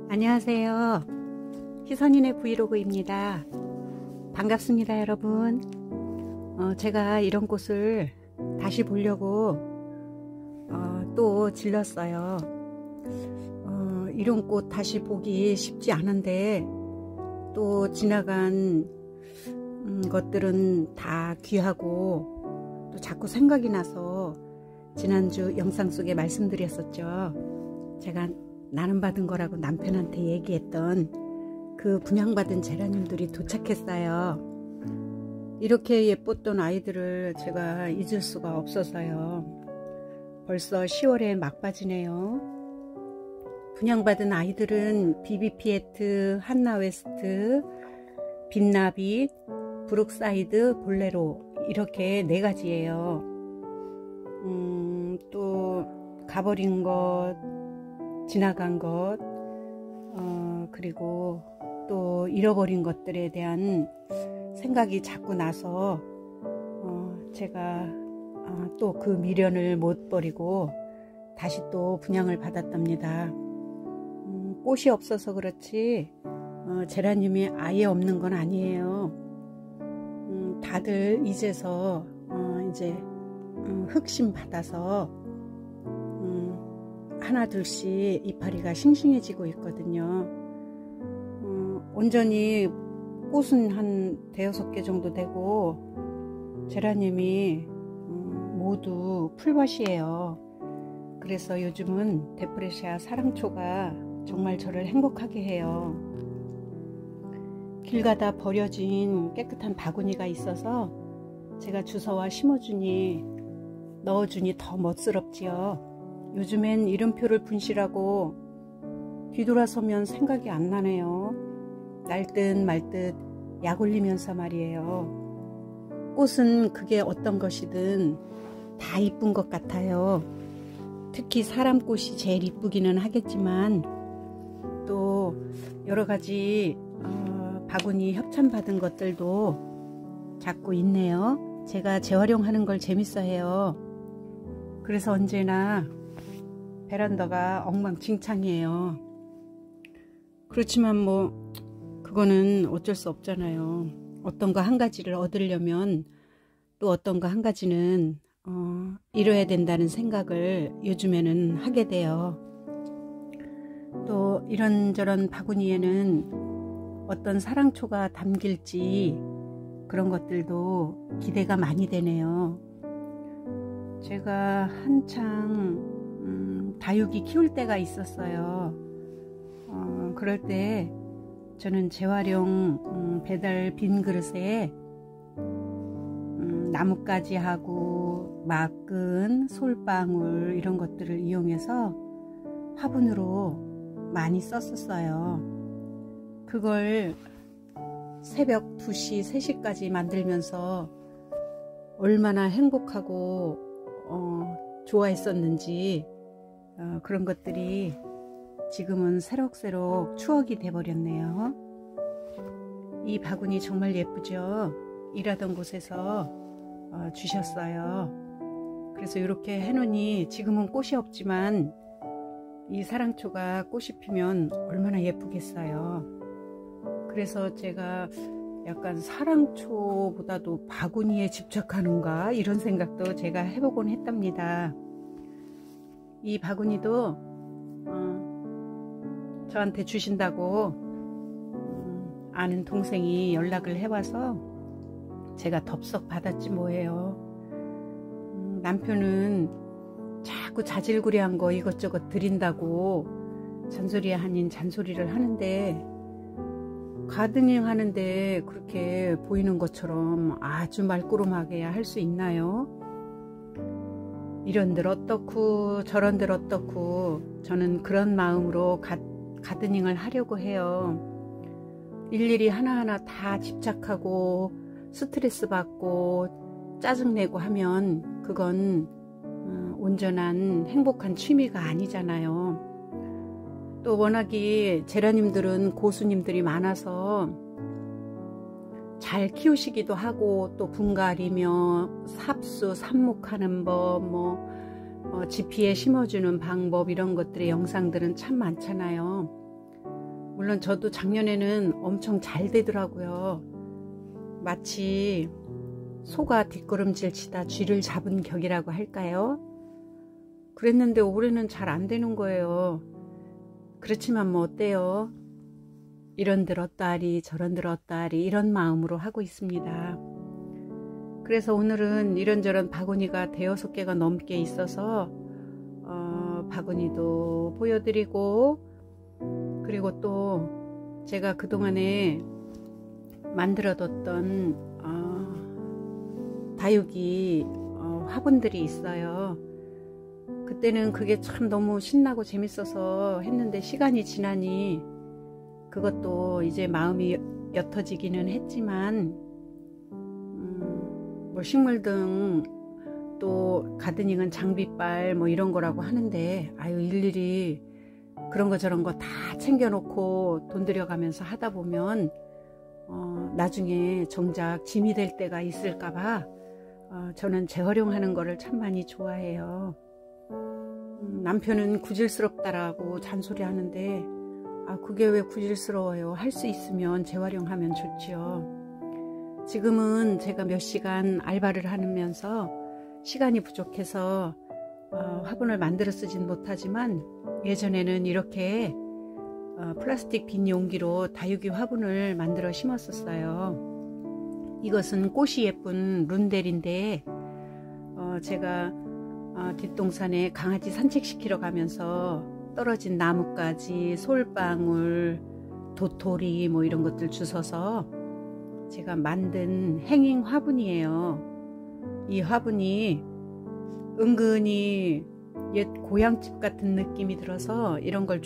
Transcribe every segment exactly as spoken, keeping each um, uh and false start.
안녕하세요. 희선이네 브이로그입니다. 반갑습니다, 여러분. 어, 제가 이런 꽃을 다시 보려고 어, 또 질렀어요. 어, 이런 꽃 다시 보기 쉽지 않은데 또 지나간 음, 것들은 다 귀하고 또 자꾸 생각이 나서 지난주 영상 속에 말씀드렸었죠. 제가 나눔 받은 거라고 남편한테 얘기했던 그 분양받은 제라늄들이 도착했어요. 이렇게 예뻤던 아이들을 제가 잊을 수가 없어서요. 벌써 시월에 막바지네요. 분양받은 아이들은 비비피에트, 한나웨스트, 빛나빛, 브룩사이드, 볼레로 이렇게 네 가지예요. 음, 또 가버린 것, 지나간 것, 어, 그리고 또 잃어버린 것들에 대한 생각이 자꾸 나서 어, 제가 어, 또 그 미련을 못 버리고 다시 또 분양을 받았답니다. 음, 꽃이 없어서 그렇지 어, 제라늄이 아예 없는 건 아니에요. 음, 다들 이제서 어, 이제 음, 흑심 받아서 하나 둘씩 이파리가 싱싱해지고 있거든요. 어, 온전히 꽃은 한 대여섯 개 정도 되고 제라늄이 음, 모두 풀밭이에요. 그래서 요즘은 데프레시아 사랑초가 정말 저를 행복하게 해요. 길 가다 버려진 깨끗한 바구니가 있어서 제가 주워와 심어주니 넣어주니 더 멋스럽지요. 요즘엔 이름표를 분실하고 뒤돌아서면 생각이 안 나네요. 날듯 말듯 약 올리면서 말이에요. 꽃은 그게 어떤 것이든 다 이쁜 것 같아요. 특히 사람꽃이 제일 이쁘기는 하겠지만 또 여러가지 어, 바구니 협찬받은 것들도 자꾸 있네요. 제가 재활용하는 걸 재밌어 해요. 그래서 언제나 베란다가 엉망진창이에요. 그렇지만 뭐 그거는 어쩔 수 없잖아요. 어떤 거 한 가지를 얻으려면 또 어떤 거 한 가지는 어, 이뤄야 된다는 생각을 요즘에는 하게 돼요. 또 이런저런 바구니에는 어떤 사랑초가 담길지 그런 것들도 기대가 많이 되네요. 제가 한창 음, 다육이 키울 때가 있었어요. 어, 그럴 때 저는 재활용 음, 배달 빈 그릇에 음, 나뭇가지 하고 막근, 솔방울 이런 것들을 이용해서 화분으로 많이 썼었어요. 그걸 새벽 두 시, 세 시까지 만들면서 얼마나 행복하고 어, 좋아했었는지 어, 그런 것들이 지금은 새록새록 추억이 돼버렸네요. 이 바구니 정말 예쁘죠? 일하던 곳에서 어, 주셨어요. 그래서 이렇게 해놓으니 지금은 꽃이 없지만 이 사랑초가 꽃이 피면 얼마나 예쁘겠어요. 그래서 제가 약간 사랑초보다도 바구니에 집착하는가 이런 생각도 제가 해보곤 했답니다. 이 바구니도 어, 저한테 주신다고 음, 아는 동생이 연락을 해와서 제가 덥석 받았지 뭐예요. 음, 남편은 자꾸 자질구레한 거 이것저것 드린다고 잔소리 아닌 잔소리를 하는데 가드닝 하는데 그렇게 보이는 것처럼 아주 말꾸름하게 할 수 있나요? 이런들 어떻고 저런들 어떻고 저는 그런 마음으로 가, 가드닝을 하려고 해요. 일일이 하나하나 다 집착하고 스트레스 받고 짜증내고 하면 그건 어, 온전한 행복한 취미가 아니잖아요. 또 워낙에 제라늄들은 고수님들이 많아서 잘 키우시기도 하고 또 분갈이며 삽수, 삽목하는 법, 뭐 어, 지피에 심어주는 방법 이런 것들의 영상들은 참 많잖아요. 물론 저도 작년에는 엄청 잘 되더라고요. 마치 소가 뒷걸음질 치다 쥐를 잡은 격이라고 할까요? 그랬는데 올해는 잘 안 되는 거예요. 그렇지만 뭐 어때요? 이런들 어떠하리 저런들 어떠하리 이런 마음으로 하고 있습니다. 그래서 오늘은 이런저런 바구니가 대여섯 개가 넘게 있어서 어, 바구니도 보여드리고, 그리고 또 제가 그동안에 만들어뒀던 어, 다육이 어, 화분들이 있어요. 그때는 그게 참 너무 신나고 재밌어서 했는데 시간이 지나니 그것도 이제 마음이 옅어지기는 했지만 음, 뭐 식물 등 또 가드닝은 장비빨 뭐 이런 거라고 하는데, 아유 일일이 그런 거 저런 거 다 챙겨놓고 돈 들여가면서 하다 보면 어, 나중에 정작 짐이 될 때가 있을까봐 어, 저는 재활용하는 거를 참 많이 좋아해요. 음, 남편은 구질스럽다라고 잔소리 하는데, 아 그게 왜 구질스러워요? 할 수 있으면 재활용하면 좋지요. 지금은 제가 몇 시간 알바를 하면서 시간이 부족해서 어, 화분을 만들어 쓰진 못하지만, 예전에는 이렇게 어, 플라스틱 빈 용기로 다육이 화분을 만들어 심었었어요. 이것은 꽃이 예쁜 룬델인데 어, 제가 어, 뒷동산에 강아지 산책시키러 가면서 떨어진 나뭇가지, 솔방울, 도토리 뭐 이런 것들 주워서 제가 만든 행잉 화분이에요. 이 화분이 은근히 옛 고향집 같은 느낌이 들어서 이런 걸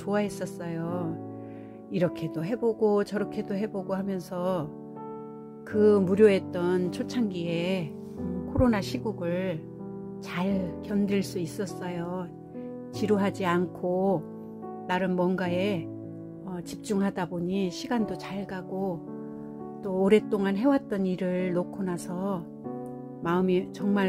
좋아했었어요. 이렇게도 해보고 저렇게도 해보고 하면서 그 무료했던 초창기에 코로나 시국을 잘 견딜 수 있었어요. 지루하지 않고 나름 뭔가에 집중하다 보니 시간도 잘 가고, 또 오랫동안 해왔던 일을 놓고 나서 마음이 정말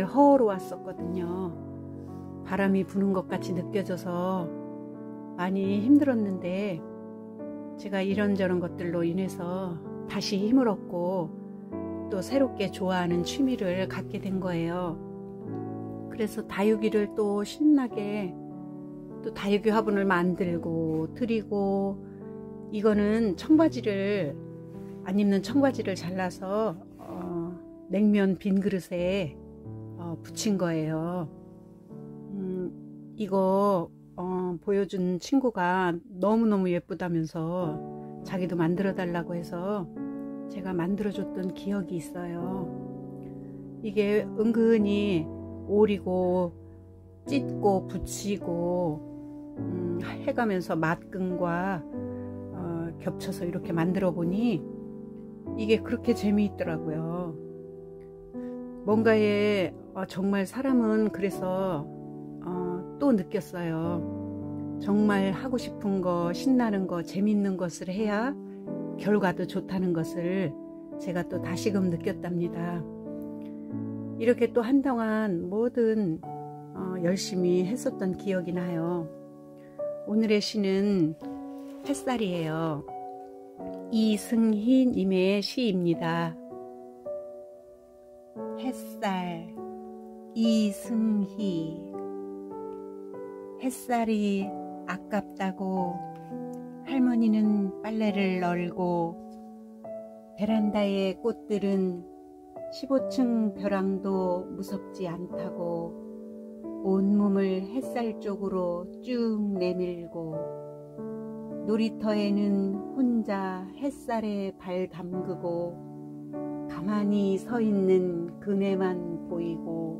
허허로웠었거든요. 바람이 부는 것 같이 느껴져서 많이 힘들었는데, 제가 이런저런 것들로 인해서 다시 힘을 얻고 또 새롭게 좋아하는 취미를 갖게 된 거예요. 그래서 다육이를 또 신나게 또 다육이 화분을 만들고 드리고, 이거는 청바지를 안 입는 청바지를 잘라서 어, 냉면 빈 그릇에 어, 붙인 거예요. 음, 이거 어, 보여준 친구가 너무너무 예쁘다면서 자기도 만들어 달라고 해서 제가 만들어 줬던 기억이 있어요. 이게 은근히 오리고 찢고 붙이고 음, 해가면서 맛끈과 어, 겹쳐서 이렇게 만들어 보니 이게 그렇게 재미있더라고요. 뭔가에 어, 정말 사람은 그래서 어, 또 느꼈어요. 정말 하고 싶은 거, 신나는 거, 재밌는 것을 해야 결과도 좋다는 것을 제가 또 다시금 느꼈답니다. 이렇게 또 한동안 뭐든 어, 열심히 했었던 기억이 나요. 오늘의 시는 햇살이에요. 이승희 님의 시입니다. 햇살, 이승희. 햇살이 아깝다고 할머니는 빨래를 널고, 베란다의 꽃들은 십오 층 벼랑도 무섭지 않다고 온몸을 햇살 쪽으로 쭉 내밀고, 놀이터에는 혼자 햇살에 발 담그고 가만히 서 있는 그네만 보이고,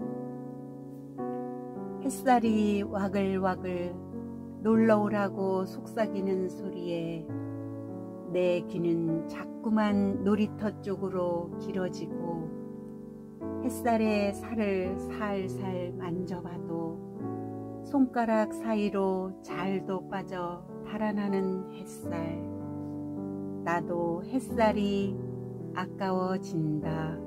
햇살이 와글와글 놀러오라고 속삭이는 소리에 내 귀는 자꾸만 놀이터 쪽으로 길어지고, 햇살의 살을 살살 만져봐도 손가락 사이로 잘도 빠져 달아나는 햇살. 나도 햇살이 아까워진다.